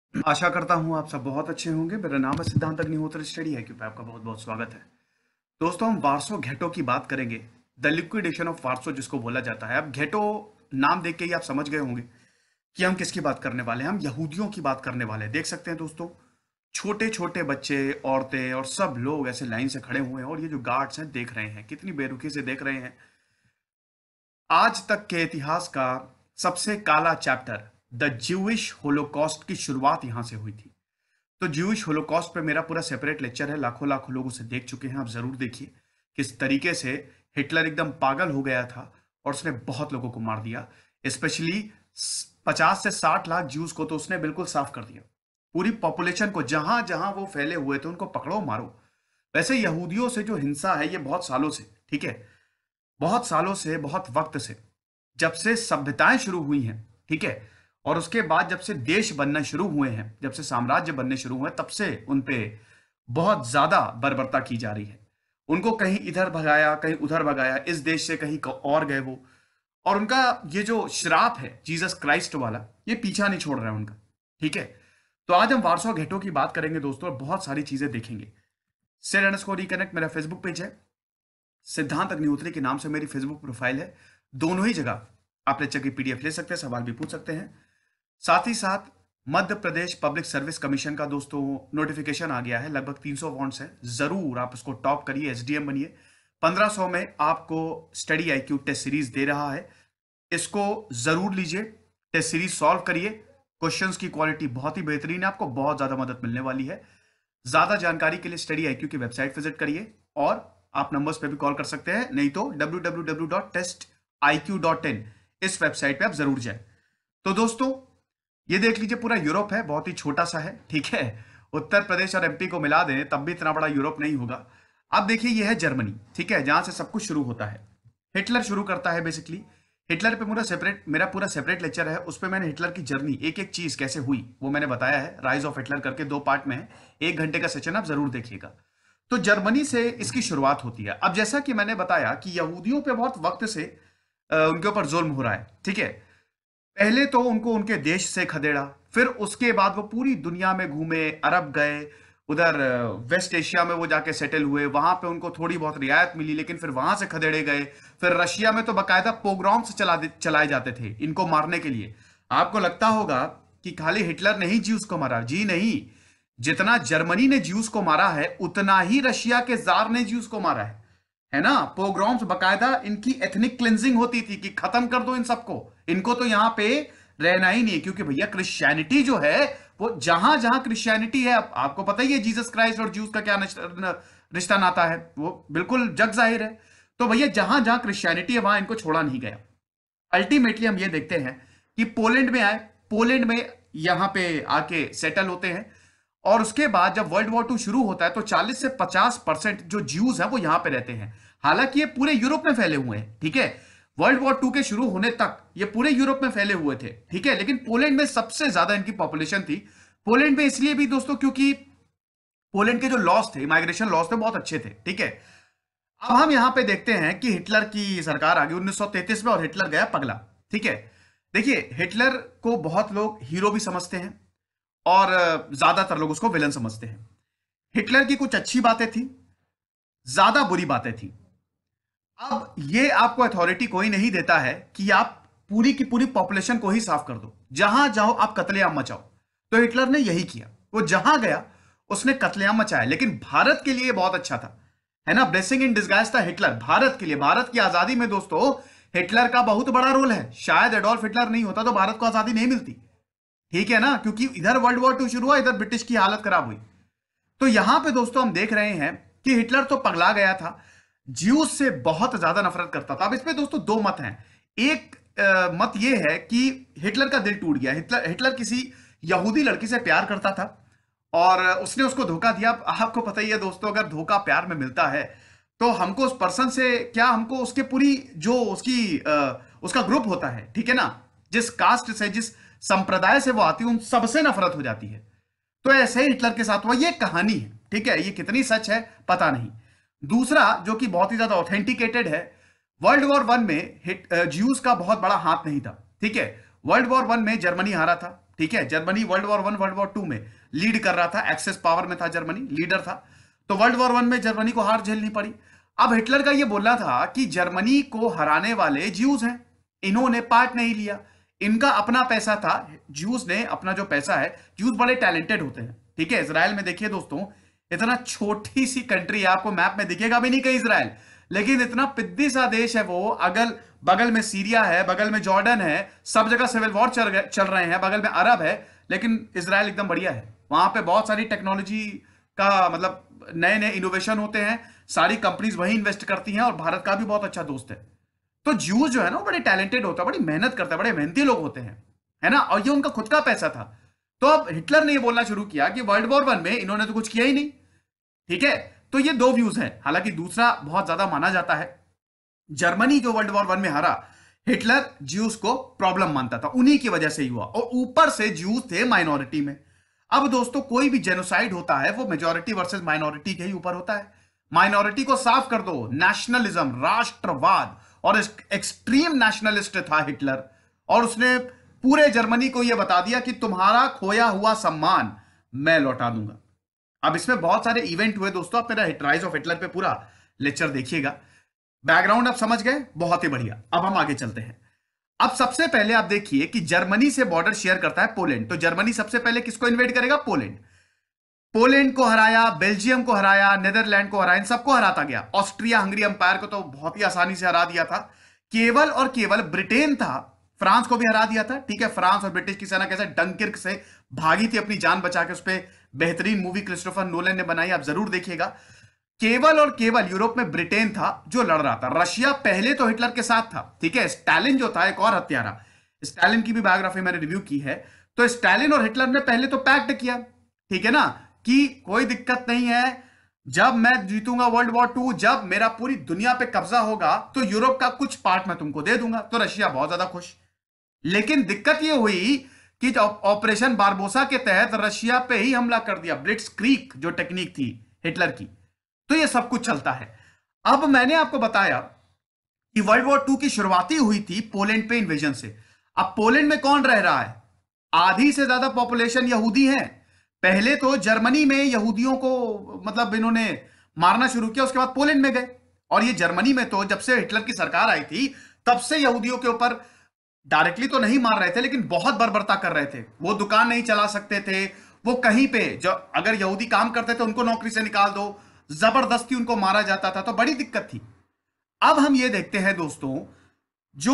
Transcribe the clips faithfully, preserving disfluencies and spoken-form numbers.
आशा करता हूँ आप सब बहुत अच्छे होंगे। मेरा नाम है सिद्धांत अग्निहोत्र, स्टडी आई क्यू पे आपका बहुत बहुत स्वागत है। दोस्तों, हम वार्सो घेटो की बात करेंगे। द लिक्विडेशन ऑफ वार्सो जिसको बोला जाता है। अब घेटो नाम देख के ही आप समझ गए होंगे कि हम किसकी बात करने वाले हैं। हम यहूदियों की बात करने वाले हैं। देख सकते हैं दोस्तों, छोटे छोटे बच्चे, औरतें और सब लोग ऐसे लाइन से खड़े हुए हैं और ये जो गार्ड्स हैं देख रहे हैं, कितनी बेरुखी से देख रहे हैं। आज तक के इतिहास का सबसे काला चैप्टर द ज्यूइश होलोकॉस्ट की शुरुआत यहां से हुई थी। तो ज्यूइश होलोकॉस्ट पे मेरा पूरा सेपरेट लेक्चर है, लाखों लाखों लोग उसे देख चुके हैं। आप जरूर देखिए किस तरीके से हिटलर एकदम पागल हो गया था और उसने बहुत लोगों को मार दिया। स्पेशली पचास से साठ लाख ज्यूज को तो उसने बिल्कुल साफ कर दिया। पूरी पॉपुलेशन को, जहां जहां वो फैले हुए थे उनको पकड़ो मारो। वैसे यहूदियों से जो हिंसा है ये बहुत सालों से, ठीक है, बहुत सालों से, बहुत वक्त से, जब से सभ्यताएं शुरू हुई हैं, ठीक है, और उसके बाद जब से देश बनना शुरू हुए हैं, जब से साम्राज्य बनने शुरू हुए, तब से उन पे बहुत ज्यादा बर्बरता की जा रही है। उनको कहीं इधर भगाया, कहीं उधर भगाया, इस देश से कहीं और गए वो। और उनका ये जो श्राप है जीसस क्राइस्ट वाला, ये पीछा नहीं छोड़ रहा है उनका, ठीक है। तो आज हम वार्सो घेटो की बात करेंगे दोस्तों, और बहुत सारी चीजें देखेंगे। सेड अंडरस्कोर रिकनेक्ट मेरा फेसबुक पेज है, सिद्धांत अग्निहोत्री के नाम से मेरी फेसबुक प्रोफाइल है। दोनों ही जगह आप लेक्चर की पीडीएफ ले सकते हैं, सवाल भी पूछ सकते हैं। साथ ही साथ Madhya Pradesh public service commission का दोस्तों नोटिफिकेशन आ गया है, लगभग तीन सौ वॉन्ट्स है। जरूर आप उसको टॉप करिए, एसडीएम बनिए। पंद्रह सौ में आपको स्टडी आईक्यू टेस्ट सीरीज दे रहा है, इसको जरूर लीजिए, टेस्ट सीरीज सॉल्व करिए। क्वेश्चंस की क्वालिटी बहुत ही बेहतरीन है, आपको बहुत ज्यादा मदद मिलने वाली है। ज्यादा जानकारी के लिए स्टडी आईक्यू की वेबसाइट विजिट करिए, और आप नंबर्स पे भी कॉल कर सकते हैं, नहीं तो W W W dot test I Q dot in इस वेबसाइट पे आप जरूर जाएं। तो दोस्तों, ये देख लीजिए, पूरा यूरोप है, बहुत ही छोटा सा है, ठीक है। उत्तर प्रदेश और एमपी को मिला दें तब भी इतना बड़ा यूरोप नहीं होगा। अब देखिए, ये है जर्मनी, ठीक है, जहां से सब कुछ शुरू होता है। हिटलर शुरू करता है बेसिकली। हिटलर पे पूरा सेपरेट मेरा पूरा सेपरेट लेक्चर है, उस पर मैंने हिटलर की जर्नी, एक एक चीज कैसे हुई वो मैंने बताया है। राइज ऑफ हिटलर करके दो पार्ट में है, एक घंटे का सेशन, आप जरूर देखिएगा। तो जर्मनी से इसकी शुरुआत होती है। अब जैसा कि मैंने बताया कि यहूदियों पे बहुत वक्त से अ, उनके ऊपर जुल्म हो रहा है, ठीक है। पहले तो उनको उनके देश से खदेड़ा, फिर उसके बाद वो पूरी दुनिया में घूमे, अरब गए, उधर वेस्ट एशिया में वो जाके सेटल हुए, वहां पे उनको थोड़ी बहुत रियायत मिली, लेकिन फिर वहां से खदेड़े गए। फिर रशिया में तो बकायदा पोग्राम्स चला चलाए जाते थे इनको मारने के लिए। आपको लगता होगा कि खाली हिटलर ने ही ज्यूस को मारा, जी नहीं। जितना जर्मनी ने ज्यूस को मारा है, उतना ही रशिया के जार ने ज्यूस को मारा है है ना। पोग्राम्स बकायदा इनकी एथनिक क्लिंजिंग होती थी कि खत्म कर दो इन सबको, इनको तो यहां पे रहना ही नहीं है। क्योंकि भैया क्रिश्चियनिटी जो है, वो जहां जहां क्रिश्चियनिटी है, आप, आपको पता ही है जीसस क्राइस्ट और ज्यूस का क्या रिश्ता नाता है, वो बिल्कुल जग जाहिर है। तो भैया जहां जहां क्रिश्चियनिटी है वहां इनको छोड़ा नहीं गया। अल्टीमेटली हम ये देखते हैं कि पोलैंड में आए, पोलैंड में यहां पे आके सेटल होते हैं। और उसके बाद जब वर्ल्ड वॉर टू शुरू होता है तो चालीस से पचास परसेंट जो ज्यूज हैं वो यहां पे रहते हैं। हालांकि ये पूरे यूरोप में फैले हुए हैं, ठीक है। वर्ल्ड वॉर टू के शुरू होने तक ये पूरे यूरोप में फैले हुए थे, ठीक है। लेकिन पोलैंड में सबसे ज्यादा इनकी पॉपुलेशन थी। पोलैंड में इसलिए भी दोस्तों क्योंकि पोलैंड के जो लॉज थे, इमाइग्रेशन लॉज थे, बहुत अच्छे थे, ठीक है। अब हम यहां पे देखते हैं कि हिटलर की सरकार आ गई उन्नीस सौ तैंतीस में, और हिटलर गया पगला, ठीक है। देखिए, हिटलर को बहुत लोग हीरो भी समझते हैं और ज्यादातर लोग उसको विलन समझते हैं। हिटलर की कुछ अच्छी बातें थी, ज्यादा बुरी बातें थी। अब ये आपको अथॉरिटी कोई नहीं देता है कि आप पूरी की पूरी पॉपुलेशन को ही साफ कर दो, जहां जाओ आप कत्लेआम मचाओ। तो हिटलर ने यही किया, वो जहां गया उसने कत्लेआम मचाया। लेकिन भारत के लिए बहुत अच्छा था, है ना, ब्लेसिंग इन डिस्गाइज था हिटलर भारत के लिए। भारत की आजादी में दोस्तों हिटलर का बहुत बड़ा रोल है। शायद एडोल्फ हिटलर नहीं होता तो भारत को आजादी नहीं मिलती, ठीक है ना, क्योंकि इधर वर्ल्ड वॉर टू शुरू हुआ, इधर ब्रिटिश की हालत खराब हुई। तो यहां पे दोस्तों हम देख रहे हैं कि हिटलर तो पगला गया था, ज्यूस से बहुत ज्यादा नफरत करता था। अब इसमें दोस्तों दो मत हैं। एक आ, मत यह है कि हिटलर का दिल टूट गया। हिटलर हिटलर किसी यहूदी लड़की से प्यार करता था और उसने उसको धोखा दिया। आपको पता ही है दोस्तों, अगर धोखा प्यार में मिलता है तो हमको उस पर्सन से क्या, हमको उसके पूरी जो उसकी आ, उसका ग्रुप होता है, ठीक है ना, जिस कास्ट से, जिस संप्रदाय से वो आती है, उन सबसे नफरत हो जाती है। तो ऐसे ही हिटलर के साथ हुआ। ये कहानी है, ठीक है, ये कितनी सच है पता नहीं। दूसरा जो कि बहुत ही ज्यादा ऑथेंटिकेटेड है, वर्ल्ड वॉर वन में हिट ज्यूज का बहुत बड़ा हाथ नहीं था, ठीक है। वर्ल्ड वॉर वन में जर्मनी हारा था, ठीक है, Germany world war one world war two में लीड कर रहा था, एक्सेस पावर में था, जर्मनी लीडर था। तो वर्ल्ड वॉर वन में जर्मनी को हार झेलनी पड़ी। अब हिटलर का यह बोलना था कि जर्मनी को हराने वाले ज्यूज हैं, इन्होंने पार्ट नहीं लिया, इनका अपना पैसा था, ज्यूज ने अपना जो पैसा है, ज्यूज बड़े टैलेंटेड होते हैं, ठीक है। इजराइल में देखिए दोस्तों, इतना छोटी सी कंट्री है, आपको मैप में दिखेगा भी नहीं कहीं इजराइल, लेकिन इतना पिद्दी सा देश है वो। अगल बगल में सीरिया है, बगल में जॉर्डन है, सब जगह सिविल वॉर चल चल रहे हैं, बगल में अरब है, लेकिन इजराइल एकदम बढ़िया है। वहां पे बहुत सारी टेक्नोलॉजी का मतलब नए नए इनोवेशन होते हैं, सारी कंपनीज वही इन्वेस्ट करती हैं, और भारत का भी बहुत अच्छा दोस्त है। तो ज्यूज जो है ना वो बड़े टैलेंटेड होता है, बड़ी मेहनत करता है, बड़े मेहनती लोग होते हैं, है ना, और ये उनका खुद का पैसा था। तो अब हिटलर ने ये बोलना शुरू किया कि वर्ल्ड वॉर वन में इन्होंने तो कुछ किया ही नहीं, ठीक है। तो ये दो व्यूज हैं, हालांकि दूसरा बहुत ज्यादा माना जाता है। जर्मनी जो वर्ल्ड वॉर वन में हारा, हिटलर ज्यूज को प्रॉब्लम मानता था, उन्हीं की वजह से ही हुआ, और ऊपर से ज्यूज थे माइनॉरिटी में। अब दोस्तों कोई भी जेनोसाइड होता है वो मेजॉरिटी वर्सेस माइनॉरिटी के ही ऊपर होता है। माइनॉरिटी को साफ कर दो, नेशनलिज्म, राष्ट्रवाद, और एक्सट्रीम नेशनलिस्ट था हिटलर, और उसने पूरे जर्मनी को यह बता दिया कि तुम्हारा खोया हुआ सम्मान मैं लौटा दूंगा। अब इसमें बहुत सारे इवेंट हुए दोस्तों, आप मेरा राइज ऑफ हिटलर पे पूरा लेक्चर देखिएगा। बैकग्राउंड आप समझ गए, बहुत ही बढ़िया। अब हम आगे चलते हैं। अब सबसे पहले आप देखिए कि जर्मनी से बॉर्डर शेयर करता है पोलैंड, तो जर्मनी सबसे पहले किसको इन्वेड करेगा? पोलैंड। पोलैंड को हराया, बेल्जियम को हराया, नेदरलैंड को हराया, इन सबको हराता गया। ऑस्ट्रिया हंगरी अंपायर को तो बहुत ही आसानी से हरा दिया था। केवल और केवल ब्रिटेन था, फ्रांस को भी हरा दिया था, ठीक है। फ्रांस और ब्रिटिश की सेना कैसे डंकिर्क से भागी थी अपनी जान बचा के, उस पर बेहतरीन मूवी क्रिस्टोफर नोलन ने बनाई, आप जरूर देखिएगा। केवल और केवल यूरोप में ब्रिटेन था जो लड़ रहा था। रशिया पहले तो हिटलर के साथ था, ठीक है। स्टालिन जो था एक और हत्यारा, स्टालिन की भी बायोग्राफी मैंने रिव्यू की है। तो स्टालिन और हिटलर ने पहले तो पैक्ट किया, ठीक है ना, कि कोई दिक्कत नहीं है, जब मैं जीतूंगा वर्ल्ड वॉर टू, जब मेरा पूरी दुनिया पे कब्जा होगा, तो यूरोप का कुछ पार्ट मैं तुमको दे दूंगा। तो रशिया बहुत ज्यादा खुश। लेकिन दिक्कत यह हुई कि ऑपरेशन बारबोसा के तहत रशिया पे ही हमला कर दिया, ब्लिट्जक्रीग जो टेक्निक थी हिटलर की। तो ये सब कुछ चलता है। अब मैंने आपको बताया कि वर्ल्ड वॉर टू की शुरुआती हुई थी पोलैंड पे इन्वेजन से। अब पोलैंड में कौन रह रहा है? आधी से ज्यादा पॉपुलेशन यहूदी है। पहले तो जर्मनी में यहूदियों को मतलब इन्होंने मारना शुरू किया, उसके बाद पोलैंड में गए। और ये जर्मनी में तो जब से हिटलर की सरकार आई थी तब से यहूदियों के ऊपर डायरेक्टली तो नहीं मार रहे थे, लेकिन बहुत बर्बरता कर रहे थे। वो दुकान नहीं चला सकते थे, वो कहीं पे जो अगर यहूदी काम करते थे उनको नौकरी से निकाल दो, जबरदस्ती उनको मारा जाता था, तो बड़ी दिक्कत थी। अब हम ये देखते हैं दोस्तों, जो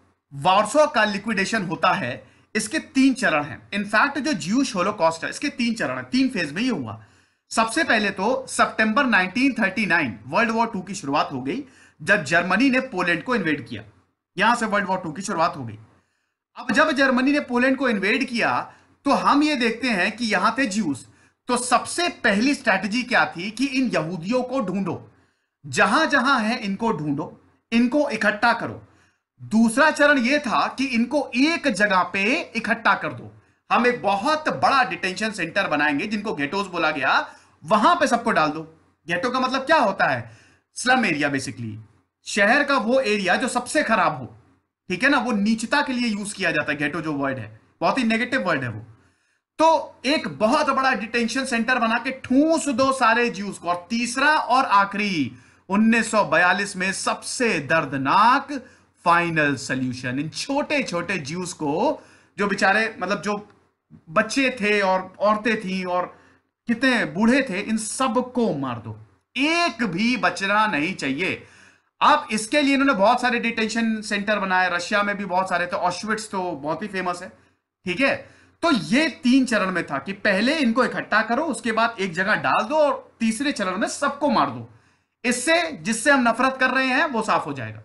वार्सो का लिक्विडेशन होता है, इसके तीन चरण हैं। इनफैक्ट जो ज्यूश होलोकॉस्ट है इसके तीन चरण हैं, तीन फेज में ये हुआ। सबसे पहले तो सितंबर nineteen thirty nine world war two की शुरुआत हो गई, जब जर्मनी ने पोलैंड को इन्वेड किया। यहां से वर्ल्ड वॉर टू की शुरुआत हो गई। अब जब जर्मनी ने पोलैंड को इन्वेड किया तो हम ये देखते हैं कि यहां थे ज्यूस। तो सबसे पहली स्ट्रैटेजी क्या थी कि इन यहूदियों को ढूंढो, जहां जहां है इनको ढूंढो, इनको इकट्ठा करो। दूसरा चरण यह था कि इनको एक जगह पे इकट्ठा कर दो। हम एक बहुत बड़ा डिटेंशन सेंटर बनाएंगे जिनको गेटोस बोला गया, वहां पे सबको डाल दो। गेटो का मतलब क्या होता है? स्लम एरिया, बेसिकली शहर का वो एरिया जो सबसे खराब हो, ठीक है ना। वो नीचता के लिए यूज किया जाता है गेटो जो वर्ड है, बहुत ही नेगेटिव वर्ड है वो। तो एक बहुत बड़ा डिटेंशन सेंटर बना के ठूंस दो सारे ज्यूज को। और तीसरा और आखिरी, उन्नीस सौ बयालीस में सबसे दर्दनाक फाइनल सॉल्यूशन, इन छोटे छोटे ज्यूज को, जो बेचारे मतलब जो बच्चे थे और औरतें थी और कितने बूढ़े थे, इन सबको मार दो, एक भी बचना नहीं चाहिए। अब इसके लिए इन्होंने बहुत सारे डिटेंशन सेंटर बनाए, रशिया में भी बहुत सारे थे, ऑश्विट्स तो बहुत ही फेमस है, ठीक है। तो ये तीन चरण में था कि पहले इनको इकट्ठा करो, उसके बाद एक जगह डाल दो, और तीसरे चरण में सबको मार दो। इससे जिससे हम नफरत कर रहे हैं वो साफ हो जाएगा।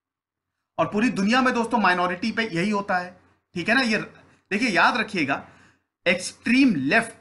और पूरी दुनिया में दोस्तों माइनॉरिटी पे यही होता है, ठीक है ना। ये देखिए, याद रखिएगा, एक्सट्रीम लेफ्ट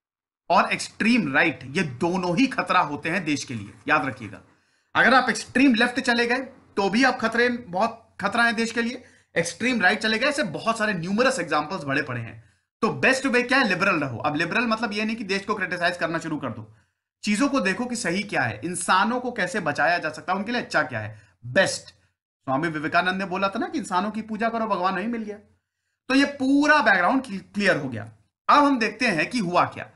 और एक्सट्रीम राइट ये दोनों ही खतरा होते हैं देश के लिए, याद रखिएगा। अगर आप एक्सट्रीम लेफ्ट चले गए तो भी आप खतरे, बहुत खतरा है देश के लिए। एक्सट्रीम राइट चले गए, ऐसे बहुत सारे न्यूमरस एग्जांपल्स बड़े पड़े हैं। तो बेस्ट वे क्या है? लिबरल रहो। अब लिबरल मतलब ये नहीं कि देश को क्रिटिसाइज करना शुरू कर दो, चीजों को देखो कि सही क्या है, इंसानों को कैसे बचाया जा सकता है, उनके लिए अच्छा क्या है, बेस्ट। स्वामी विवेकानंद ने बोला था ना कि इंसानों की पूजा करो, भगवान नहीं मिल गया। तो ये पूरा बैकग्राउंड क्लियर हो गया। अब हम देखते हैं कि हुआ क्या।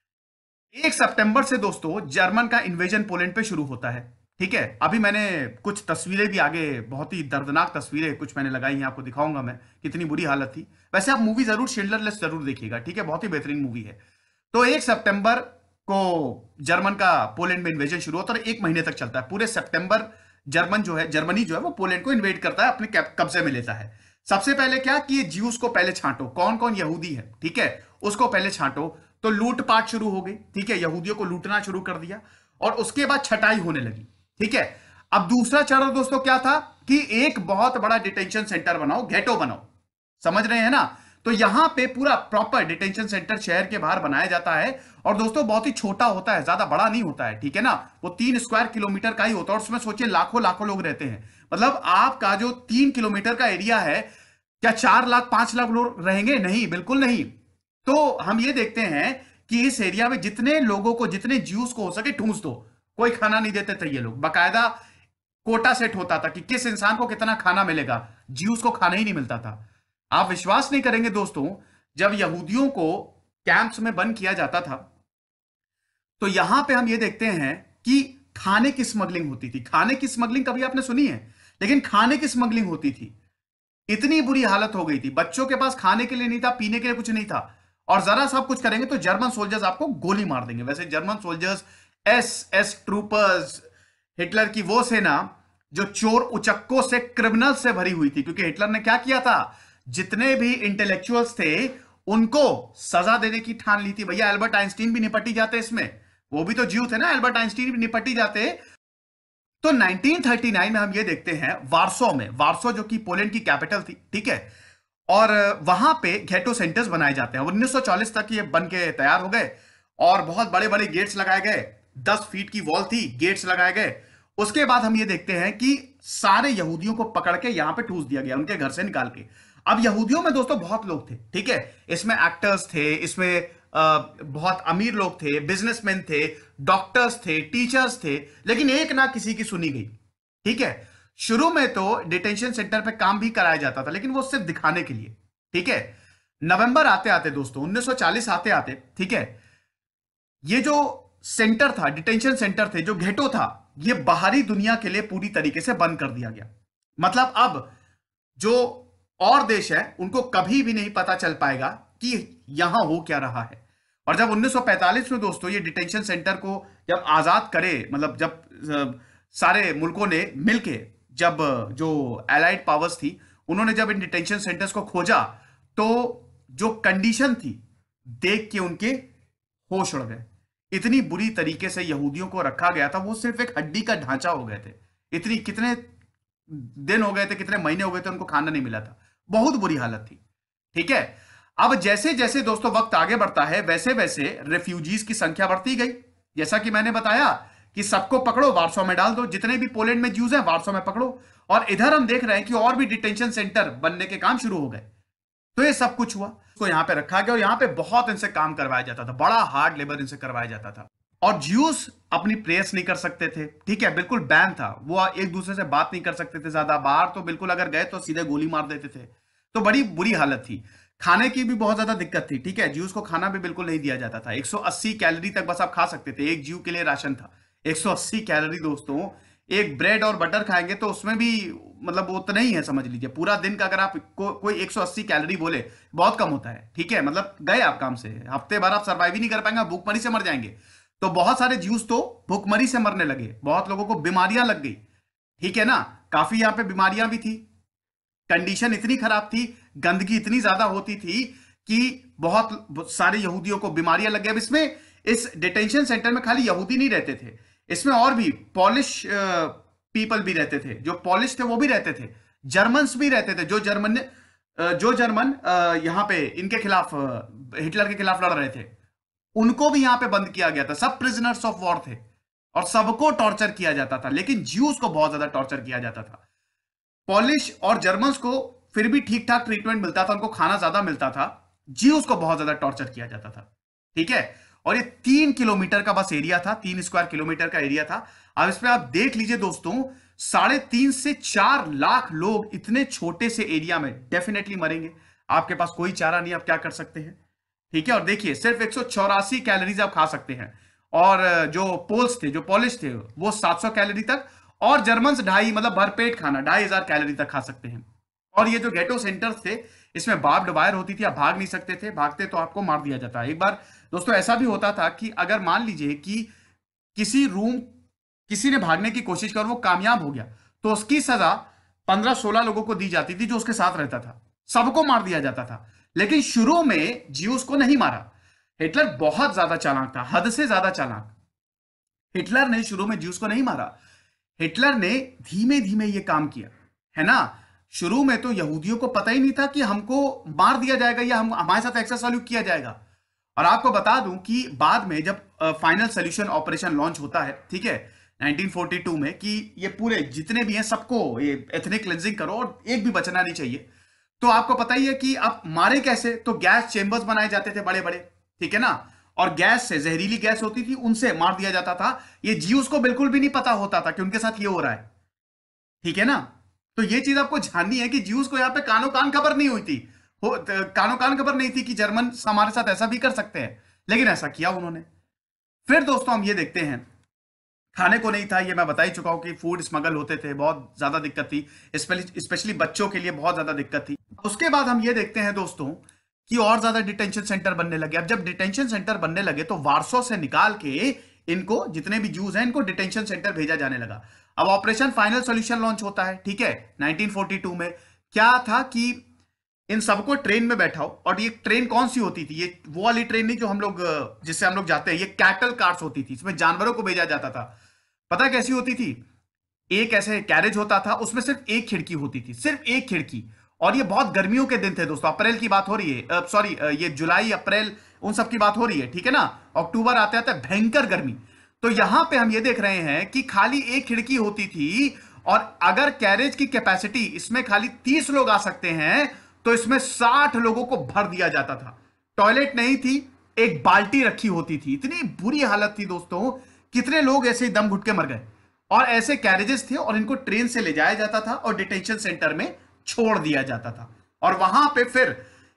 एक सितंबर से दोस्तों जर्मन का इन्वेजन पोलैंड पे शुरू होता है। ठीक है, अभी मैंने कुछ तस्वीरें भी आगे, बहुत ही दर्दनाक तस्वीरें कुछ मैंने लगाई हैं, आपको दिखाऊंगा मैं कितनी बुरी हालत थी। वैसे आप मूवी जरूर शिंडलर लिस्ट जरूर देखिएगा, ठीक है, बहुत ही बेहतरीन मूवी है। तो एक सितंबर को जर्मन का पोलैंड में इन्वेजन शुरू होता है और एक महीने तक चलता है। पूरे सितंबर जर्मन जो है, जर्मनी जो है वो पोलैंड को इन्वेड करता है, अपने कब्जे में लेता है। सबसे पहले क्या कि ये ज्यूस को पहले छांटो, कौन कौन यहूदी है, ठीक है, उसको पहले छांटो। तो लूटपाट शुरू हो गई, ठीक है, यहूदियों को लूटना शुरू कर दिया और उसके बाद छटाई होने लगी। ठीक है, अब दूसरा चरण दोस्तों क्या था कि एक बहुत बड़ा डिटेंशन सेंटर बनाओ, गेटो बनाओ, समझ रहे हैं ना। तो यहां पे पूरा प्रॉपर डिटेंशन सेंटर शहर के बाहर बनाया जाता है और दोस्तों बहुत ही छोटा होता है, ज्यादा बड़ा नहीं होता है, ठीक है ना, वो तीन स्क्वायर किलोमीटर का ही होता है और उसमें सोचिए लाखों लाखों लोग रहते हैं। मतलब आपका जो तीन किलोमीटर का एरिया है, क्या चार लाख पांच लाख लोग रहेंगे? नहीं, बिल्कुल नहीं। तो हम ये देखते हैं कि इस एरिया में जितने लोगों को, जितने ज्यूस को हो सके ठूंस दो। कोई खाना नहीं देते थे ये लोग, बाकायदा कोटा सेट होता था कि किस इंसान को कितना खाना मिलेगा, ज्यूस को खाना ही नहीं मिलता था। आप विश्वास नहीं करेंगे दोस्तों, जब यहूदियों को कैंप्स में बंद किया जाता था तो यहां पे हम ये देखते हैं कि खाने की स्मगलिंग होती थी। खाने की स्मगलिंग कभी आपने सुनी है? लेकिन खाने की स्मगलिंग होती थी। इतनी बुरी हालत हो गई थी, बच्चों के पास खाने के लिए नहीं था, पीने के लिए कुछ नहीं था, और जरा सा कुछ करेंगे तो जर्मन सोल्जर्स आपको गोली मार देंगे। वैसे German soldiers, S S troopers, Hitler की वो सेना जो चोर उचक्कों से, क्रिमिनल से भरी हुई थी, क्योंकि हिटलर ने क्या किया था, जितने भी इंटेलेक्चुअल्स थे उनको सजा देने की ठान ली थी। भैया एल्बर्ट आइंस्टीन भी निपटी जाते इसमें, वो भी तो ज्यू थे ना, एल्बर्ट आइंस्टीन भी निपटी जाते। तो नाइनटीन थर्टी नाइन में हम ये देखते हैं वार्सो में, वार्सो जो कि पोलैंड की कैपिटल थी, ठीक है, और वहां पे घेटो सेंटर्स बनाए जाते हैं। उन्नीस सौ चालीस तक ये बन के तैयार हो गए और बहुत बड़े बड़े गेट्स लगाए गए, दस फीट की वॉल थी, गेट्स लगाए गए। उसके बाद हम ये देखते हैं कि सारे यहूदियों को पकड़ के यहां पे ठूस दिया गया, उनके घर से निकाल के। अब यहूदियों में दोस्तों बहुत लोग थे, ठीक है, इसमें एक्टर्स थे, इसमें आ, बहुत अमीर लोग थे, बिजनेसमैन थे, डॉक्टर्स थे, टीचर्स थे, लेकिन एक ना किसी की सुनी गई। ठीक है, शुरू में तो डिटेंशन सेंटर पे काम भी कराया जाता था, लेकिन वो सिर्फ दिखाने के लिए। ठीक है, नवंबर आते आते दोस्तों, उन्नीस सौ चालीस आते आते, ठीक है, ये जो सेंटर था, डिटेंशन सेंटर थे, जो घेटो था, ये बाहरी दुनिया के लिए पूरी तरीके से बंद कर दिया गया। मतलब अब जो और देश है उनको कभी भी नहीं पता चल पाएगा कि यहां हो क्या रहा है। और जब उन्नीस सौ पैंतालीस में दोस्तों ये डिटेंशन सेंटर को जब आजाद करे, मतलब जब सारे मुल्कों ने मिलके, जब जो एलाइड पावर्स थी उन्होंने जब इन डिटेंशन सेंटर्स को खोजा, तो जो कंडीशन थी देख के उनके होश उड़ गए। इतनी बुरी तरीके से यहूदियों को रखा गया था, वो सिर्फ एक हड्डी का ढांचा हो गए थे। इतनी, कितने दिन हो गए थे, कितने महीने हो गए थे, उनको खाना नहीं मिला था, बहुत बुरी हालत थी। ठीक है, अब जैसे जैसे दोस्तों वक्त आगे बढ़ता है, वैसे वैसे रेफ्यूजीज की संख्या बढ़ती गई। जैसा कि मैंने बताया कि सबको पकड़ो, वार्सो में डाल दो, जितने भी पोलैंड में ज्यूज हैं वार्सो में पकड़ो। और इधर हम देख रहे हैं कि और भी डिटेंशन सेंटर बनने के काम शुरू हो गए। तो ये सब कुछ हुआ, उसको यहां पे रखा गया और यहां पे बहुत इनसे काम करवाया जाता था, बड़ा हार्ड लेबर इनसे करवाया जाता था। और ज्यूस अपनी प्रेयर्स नहीं कर सकते थे, ठीक है, बिल्कुल बैन था, वो एक दूसरे से बात नहीं कर सकते थे ज्यादा, बाहर तो बिल्कुल अगर गए तो सीधे गोली मार देते थे। तो बड़ी बुरी हालत थी, खाने की भी बहुत ज्यादा दिक्कत थी। ठीक है, ज्यूस को खाना भी बिल्कुल नहीं दिया जाता था। एक सौ अस्सी कैलोरी तक बस आप खा सकते थे, एक ज्यू के लिए राशन था एक सौ अस्सी कैलोरी दोस्तों। एक ब्रेड और बटर खाएंगे तो उसमें भी मतलब वो उतना ही है, समझ लीजिए पूरा दिन का अगर आप को, कोई एक सौ अस्सी कैलोरी बोले, बहुत कम होता है। ठीक है, मतलब गए आप काम से, हफ्ते भर आप सर्वाइव ही नहीं कर पाएंगे, भूखमरी से मर जाएंगे। तो बहुत सारे ज्यूस तो भूखमरी से मरने लगे, बहुत लोगों को बीमारियां लग गई। ठीक है ना, काफी यहां पे बीमारियां भी थी, कंडीशन इतनी खराब थी, गंदगी इतनी ज्यादा होती थी कि बहुत सारे यहूदियों को बीमारियां लग गई। अब इसमें, इस डिटेंशन सेंटर में खाली यहूदी नहीं रहते थे, इसमें और भी पॉलिश पीपल भी रहते थे, जो पॉलिश थे वो भी रहते थे, जर्मन्स भी रहते थे, जो जर्मन जो जर्मन यहां पे इनके खिलाफ, हिटलर के खिलाफ लड़ रहे थे, उनको भी यहां पे बंद किया गया था। सब प्रिजनर्स ऑफ वॉर थे और सबको टॉर्चर किया जाता था, लेकिन ज्यूज को बहुत ज्यादा टॉर्चर किया जाता था। पॉलिश और जर्मन्स को फिर भी ठीक ठाक ट्रीटमेंट मिलता था, उनको खाना ज्यादा मिलता था, ज्यूज को बहुत ज्यादा टॉर्चर किया जाता था। ठीक है, और ये तीन किलोमीटर का बस एरिया था, तीन स्क्वायर किलोमीटर का एरिया था। अब इसमें आप देख लीजिए दोस्तों, साढ़े तीन से चार लाख लोग इतने छोटे से एरिया में डेफिनेटली मरेंगे। आपके पास कोई चारा नहीं, आप क्या कर सकते हैं, ठीक है। और देखिए सिर्फ एक सौ चौरासी कैलोरीज आप खा सकते हैं, और जो पोल्स थे, जो पॉलिश थे, वो सात सौ कैलोरी तक, और जर्मन्स ढाई, मतलब भरपेट खाना ढाई हजार कैलोरी तक खा सकते हैं। और ये जो गेटो सेंटर्स थे, इसमें बार्ब्ड वायर होती थी, आप भाग नहीं सकते थे, भागते तो आपको मार दिया जाता। एक बार दोस्तों ऐसा भी होता था कि अगर मान लीजिए कि किसी रूम किसी ने भागने की कोशिश कर वो कामयाब हो गया, तो उसकी सजा पंद्रह सोलह लोगों को दी जाती थी जो उसके साथ रहता था, सबको मार दिया जाता था। लेकिन शुरू में ज्यूस को नहीं मारा। हिटलर बहुत ज्यादा चालाक था, हद से ज्यादा चालाक। हिटलर ने शुरू में ज्यूस को नहीं मारा, हिटलर ने धीमे धीमे ये काम किया, है ना। शुरू में तो यहूदियों को पता ही नहीं था कि हमको मार दिया जाएगा या हम हमारे साथ एक्सेस सॉल्यूट किया जाएगा। और आपको बता दूं कि बाद में जब फाइनल सोल्यूशन ऑपरेशन लॉन्च होता है, ठीक है, नाइनटीन फोर्टी टू में, कि ये पूरे जितने भी हैं सबको ये एथनिक क्लेंजिंग करो और एक भी बचना नहीं चाहिए, तो आपको पता ही है कि आप मारे कैसे। तो गैस चेंबर्स बनाए जाते थे बड़े बड़े, ठीक है ना, और गैस से, जहरीली गैस होती थी, उनसे मार दिया जाता था। ये ज्यूस को बिल्कुल भी नहीं पता होता था कि उनके साथ ये हो रहा है, ठीक है ना। तो ये चीज आपको जाननी है कि ज्यूस को यहां पे कानो कान खबर नहीं हुई थी, हो कानो कान खबर नहीं थी कि जर्मन हमारे साथ ऐसा भी कर सकते हैं, लेकिन ऐसा किया उन्होंने। फिर दोस्तों हम ये देखते हैं, खाने को नहीं था, ये मैं बता ही चुका हूं कि फूड स्मगल होते थे, बहुत ज्यादा दिक्कत थी, स्पेशली बच्चों के लिए बहुत ज्यादा दिक्कत थी। उसके बाद हम ये देखते हैं दोस्तों कि और ज्यादा डिटेंशन सेंटर बनने लगे। अब जब डिटेंशन सेंटर बनने लगे तो वार्सो से निकाल के इनको, जितने भी ज्यूज हैं, इनको डिटेंशन सेंटर भेजा जाने लगा। अब ऑपरेशन फाइनल सॉल्यूशन लॉन्च होता है, ठीक है, नाइनटीन फोर्टी टू में। क्या था कि इन सबको ट्रेन में बैठाओ, और ये ट्रेन कौन सी होती थी, ये वो वाली ट्रेन नहीं जो हम लोग, जिससे हम लोग जाते हैं, ये कैटल कार्स होती थी, इसमें जानवरों को भेजा जाता था। पता कैसी होती थी, एक ऐसे कैरेज होता था, उसमें सिर्फ एक खिड़की होती थी, सिर्फ एक खिड़की। और ये बहुत गर्मियों के दिन थे दोस्तों, अप्रैल की बात हो रही है, सॉरी ये जुलाई अप्रैल उन सब की बात हो रही है, ठीक है ना। अक्टूबर आते आते भयंकर गर्मी। तो यहां पे हम ये देख रहे हैं कि खाली एक खिड़की होती थी, और अगर कैरेज की कैपेसिटी इसमें खाली तीस लोग आ सकते हैं, तो इसमें साठ लोगों को भर दिया जाता था। टॉयलेट नहीं थी, एक बाल्टी रखी होती थी। इतनी बुरी हालत थी दोस्तों, कितने लोग ऐसे ही दम घुट के मर गए। और ऐसे कैरेजेस थे, और इनको ट्रेन से ले जाया जाता था और डिटेंशन सेंटर में छोड़ दिया जाता था। और वहां पे फिर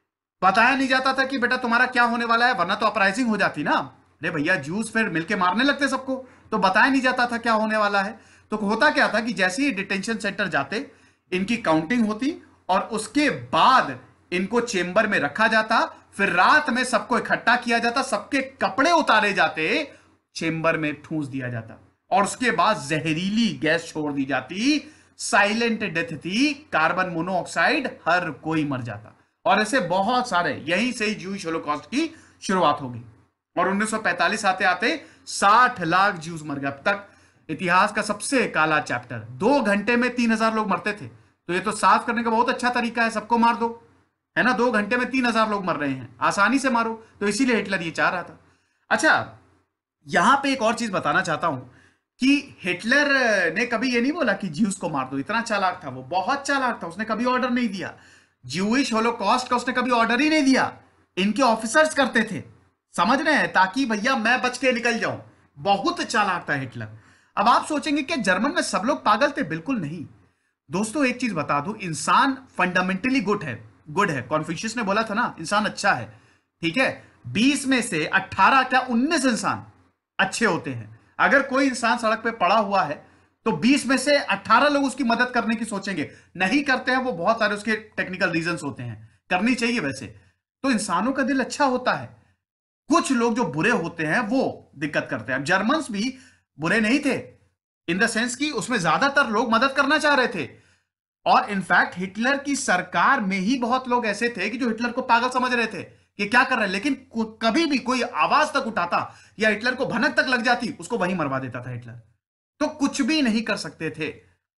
बताया नहीं जाता था कि बेटा तुम्हारा क्या होने वाला है, वरना तो अपराइजिंग हो जाती ना। अरे भैया ज्यूस फिर मिलके मारने लगते सबको, तो बताया नहीं जाता था क्या होने वाला है। तो होता क्या था कि जैसे ही डिटेंशन सेंटर जाते, इनकी काउंटिंग होती, और उसके बाद इनको चेंबर में रखा जाता। फिर रात में सबको इकट्ठा किया जाता, सबके कपड़े उतारे जाते, चेंबर में ठूंस दिया जाता, और उसके बाद जहरीली गैस छोड़ दी जाती। साइलेंट डेथ थी, कार्बन मोनोऑक्साइड, हर कोई मर जाता। और ऐसे बहुत सारे, यहीं से ही ज्यूइश होलोकॉस्ट की शुरुआत होगी। और उन्नीस सौ पैंतालीस आते आते साठ लाख ज्यूज मर गए। अब तक इतिहास का सबसे काला चैप्टर। दो घंटे में तीन हजार लोग मरते थे, तो ये तो साफ करने का बहुत अच्छा तरीका है, सबको मार दो, है ना। दो घंटे में तीन हजार लोग मर रहे हैं, आसानी से मारो। तो इसीलिए हिटलर ये चाह रहा था। अच्छा, यहां पे एक और चीज बताना चाहता हूं कि हिटलर ने कभी ये नहीं बोला कि ज्यूस को मार दो, इतना चालाक था वो, बहुत चालाक था। उसने कभी ऑर्डर नहीं दिया, ज्यूइश होलोकॉस्ट का उसने कभी ऑर्डर ही नहीं दिया, इनके ऑफिसर्स करते थे, समझ रहे हैं, ताकि भैया मैं बच के निकल जाऊं। बहुत चालाक था हिटलर। अब आप सोचेंगे कि जर्मन में सब लोग पागल थे, बिल्कुल नहीं दोस्तों। एक चीज बता दूं, इंसान फंडामेंटली गुड है, गुड है। कॉन्फ्यूशियस ने बोला था ना, इंसान अच्छा है, ठीक है। बीस में से अठारह क्या उन्नीस इंसान अच्छे होते हैं। अगर कोई इंसान सड़क पे पड़ा हुआ है, तो बीस में से अठारह लोग उसकी मदद करने की सोचेंगे, नहीं करते हैं, वो बहुत सारे उसके टेक्निकल रीजंस होते हैं, करनी चाहिए वैसे। तो इंसानों का दिल अच्छा होता है। कुछ लोग जो बुरे होते हैं वो दिक्कत करते हैं। जर्मन्स भी बुरे नहीं थे, इन द सेंस कि उसमें ज्यादातर लोग मदद करना चाह रहे थे। और इनफैक्ट हिटलर की सरकार में ही बहुत लोग ऐसे थे कि जो हिटलर को पागल समझ रहे थे कि क्या कर रहे हैं, लेकिन कभी भी कोई आवाज तक उठाता या हिटलर को भनक तक लग जाती, उसको वहीं मरवा देता था हिटलर। तो कुछ भी नहीं कर सकते थे।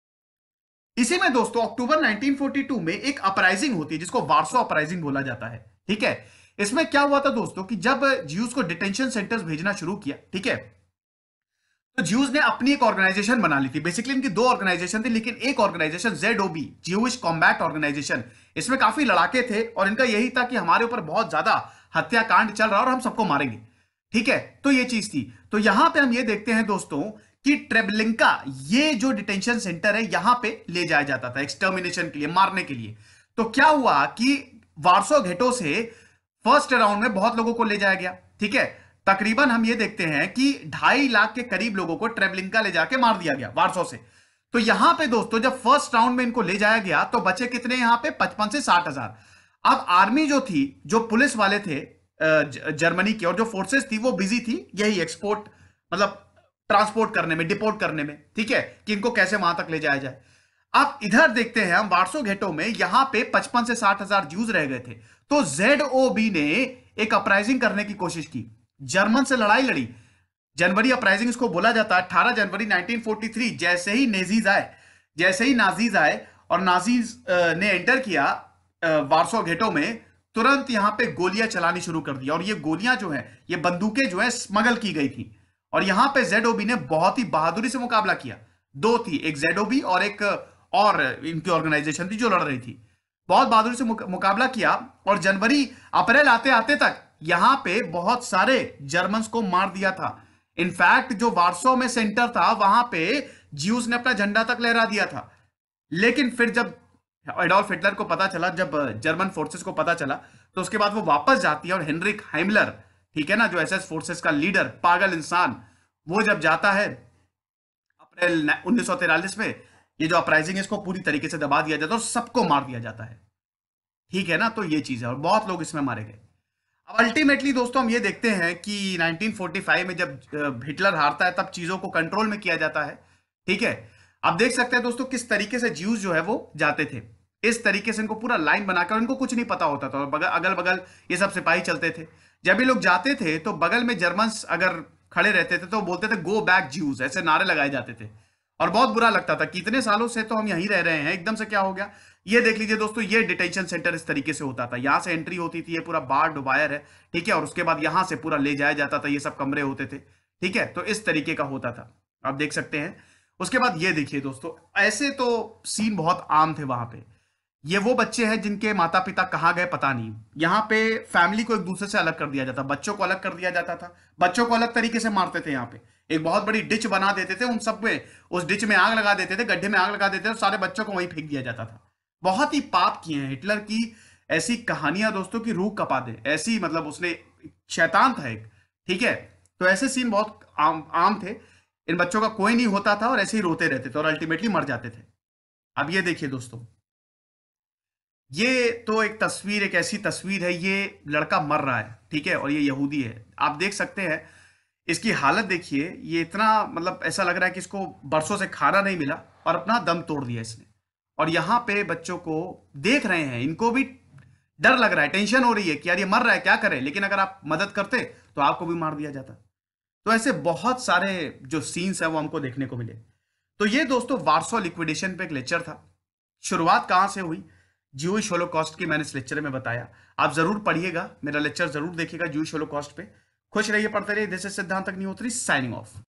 इसी में दोस्तों अक्टूबर नाइनटीन फोर्टी टू में एक अपराइजिंग होती है, जिसको वार्सो अपराइजिंग बोला जाता है, ठीक है। इसमें क्या हुआ था दोस्तों कि जब ज्यूज को डिटेंशन सेंटर्स भेजना शुरू किया, ठीक है, तो ज्यूज ने अपनी एक ऑर्गेनाइजेशन बना ली थी। बेसिकली इनकी दो ऑर्गेनाइजेशन थी, लेकिन एक organisation ZOB, Jewish combat organisation, इसमें काफी लड़ाके थे, और इनका यही था कि हमारे ऊपर बहुत ज्यादा हत्याकांड चल रहा है और हम सबको मारेंगे, ठीक है। तो ये चीज थी। तो यहां पे हम ये देखते हैं दोस्तों कि ट्रेबलिंका, ये जो डिटेंशन सेंटर है, यहां पे ले जाया जाता था एक्सटर्मिनेशन के लिए, मारने के लिए। तो क्या हुआ कि वार्सो घेटो से फर्स्ट राउंड में बहुत लोगों को ले जाया गया, ठीक है। तकरीबन हम ये देखते हैं कि ढाई लाख के करीब लोगों को ट्रेवलिंग का ले जाके मार दिया गया वार्सो से। तो यहां पे दोस्तों जब फर्स्ट राउंड में इनको ले जाया गया तो बचे कितने यहां पे पचपन से साठ हजार। अब आर्मी जो थी, जो पुलिस वाले थे जर्मनी की, और जो फोर्सेस थी वो बिजी थी यही एक्सपोर्ट मतलब ट्रांसपोर्ट करने में, डिपोर्ट करने में, ठीक है, कि इनको कैसे वहां तक ले जाया जाए। अब इधर देखते हैं हम वार्सो घेटो में, यहां पे पचपन से साठ हजार ज्यूज रह गए थे। तो जेडओबी ने एक अपराइजिंग करने की कोशिश की, जर्मन से लड़ाई लड़ी। जनवरी अपराइजिंग इसको बोला जाता है। अठारह जनवरी नाइनटीन फोर्टी थ्री जैसे ही नेजीज आए, जैसे ही नाजीज आए और नाजीज ने एंटर किया वार्सो घेटो में, तुरंत यहां पे गोलियां चलानी शुरू कर दी। और ये गोलियां जो है, ये बंदूकें जो है स्मगल की गई थी। और यहां पे जेडओबी ने बहुत ही बहादुरी से मुकाबला किया। दो थी, एक जेडओबी और एक और इनकी ऑर्गेनाइजेशन थी जो लड़ रही थी। बहुत बहादुरी से मुकाबला किया और जनवरी अप्रैल आते आते तक यहां पे बहुत सारे जर्मन्स को मार दिया था। इनफैक्ट जो वार्सो में सेंटर था वहां पे ज्यूज ने अपना झंडा तक लहरा दिया था। लेकिन फिर जब एडोल्फ हिटलर को पता चला, जब जर्मन फोर्सेस को पता चला, तो उसके बाद वो वापस जाती है और हेनरिक हाइमलर, ठीक है ना, जो एसएस फोर्सेस का लीडर, पागल इंसान, वो जब जाता है अप्रैल उन्नीस सौ तिरालीस में, ये जो अपराइजिंग है इसको पूरी तरीके से दबा दिया जाता है और सबको मार दिया जाता है, ठीक है ना। तो ये चीज है और बहुत लोग इसमें मारे गए। अब अल्टीमेटली दोस्तों हम ये देखते हैं कि नाइनटीन फोर्टी फाइव में जब हिटलर हारता है तब चीजों को कंट्रोल में किया जाता है, ठीक है। आप देख सकते हैं दोस्तों किस तरीके से ज्यूज जो है वो जाते थे। इस तरीके से इनको पूरा लाइन बनाकर, इनको कुछ नहीं पता होता था, और बगल अगल बगल ये सब सिपाही चलते थे। जब ये लोग जाते थे तो बगल में जर्मन्स अगर खड़े रहते थे तो बोलते थे गो बैक ज्यूज, ऐसे नारे लगाए जाते थे और बहुत बुरा लगता था कि इतने सालों से तो हम यहीं रह रहे हैं, एकदम से क्या हो गया। ये देख लीजिए दोस्तों, ये डिटेंशन सेंटर इस तरीके से होता था। यहां से एंट्री होती थी, ये पूरा बार वायर है, ठीक है, और उसके बाद यहां से पूरा ले जाया जाता था, ये सब कमरे होते थे, ठीक है। तो इस तरीके का होता था, आप देख सकते हैं। उसके बाद ये देखिए दोस्तों, ऐसे तो सीन बहुत आम थे वहां पे। ये वो बच्चे हैं जिनके माता पिता कहाँ गए पता नहीं। यहाँ पे फैमिली को एक दूसरे से अलग कर दिया जाता, बच्चों को अलग कर दिया जाता था, बच्चों को अलग तरीके से मारते थे। यहाँ पे एक बहुत बड़ी डिच बना देते थे, उन सब में उस डिच में आग लगा देते थे, गड्ढे में आग लगा देते थे और सारे बच्चों को वहीं फेंक दिया जाता था। बहुत ही पाप किए हैं हिटलर की ऐसी कहानियां दोस्तों की रूह कपा दे, ऐसी मतलब उसने शैतान था एक, ठीक है। तो ऐसे सीन बहुत आम आम थे। इन बच्चों का कोई नहीं होता था और ऐसे ही रोते रहते थे और अल्टीमेटली मर जाते थे। अब ये देखिए दोस्तों, ये तो एक तस्वीर, एक ऐसी तस्वीर है, ये लड़का मर रहा है, ठीक है, और ये यहूदी है। आप देख सकते हैं इसकी हालत देखिए, ये इतना मतलब ऐसा लग रहा है कि इसको बरसों से खाना नहीं मिला और अपना दम तोड़ दिया इसने। और यहाँ पे बच्चों को देख रहे हैं, इनको भी डर लग रहा है, टेंशन हो रही है कि यार ये मर रहा है, क्या करें। लेकिन अगर आप मदद करते तो आपको भी मार दिया जाता। तो ऐसे बहुत सारे जो सीन्स है वो हमको देखने को मिले। तो ये दोस्तों वार्सो लिक्विडेशन पे एक लेक्चर था। शुरुआत कहां से हुई, ज्यूइश होलोकॉस्ट की मैंने इस लेक्चर में बताया। आप जरूर पढ़िएगा, मेरा लेक्चर जरूर देखिएगा ज्यूइश होलोकॉस्ट पे। खुश रहिए, पढ़ते रहिए। दिस इज सिद्धांत अग्निहोत्री साइनिंग ऑफ।